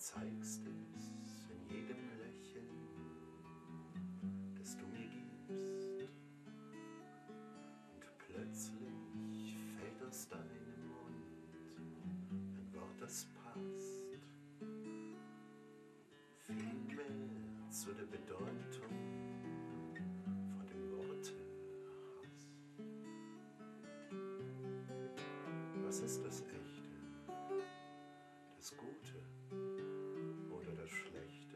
zeigst es in jedem Lächeln, das du mir gibst. Und plötzlich fällt aus deinem Mund ein Wort, das passt viel mehr zu der Bedeutung von dem Worte Hass. Was ist das Echte, das Gute oder das Schlechte?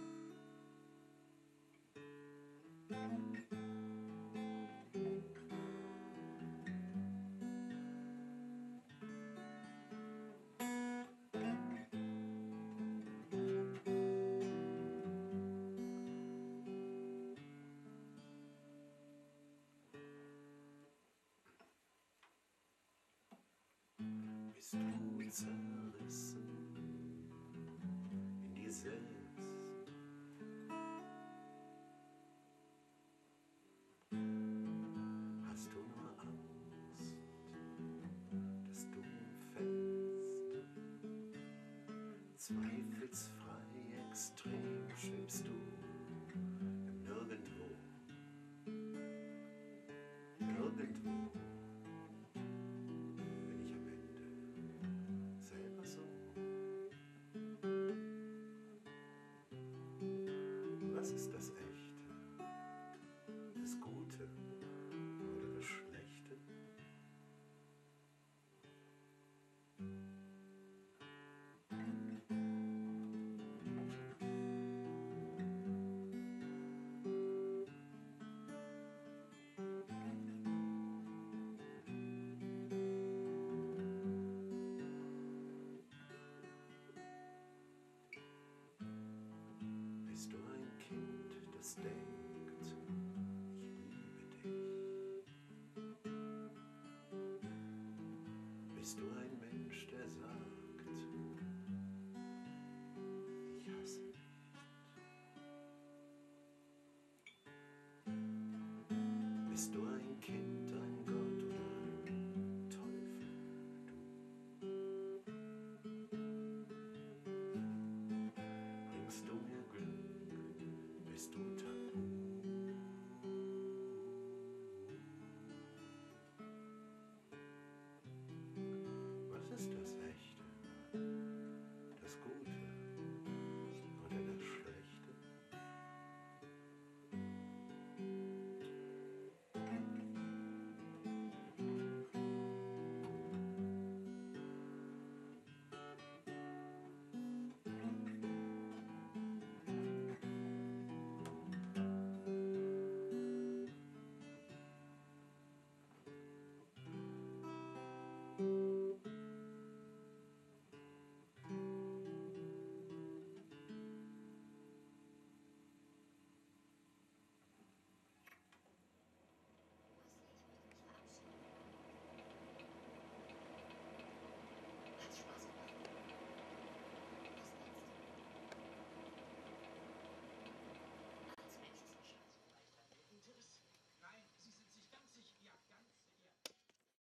Bist du zerrissen in dir selbst? Hast du nur Angst, dass du fällst? Zweifelsfrei extrem schwebst du im Nirgendwo. Nirgendwo bin ich am Ende selber so. Was ist das Echte, das Gute oder das Schlechte? Bist du ein Kind, das denkt,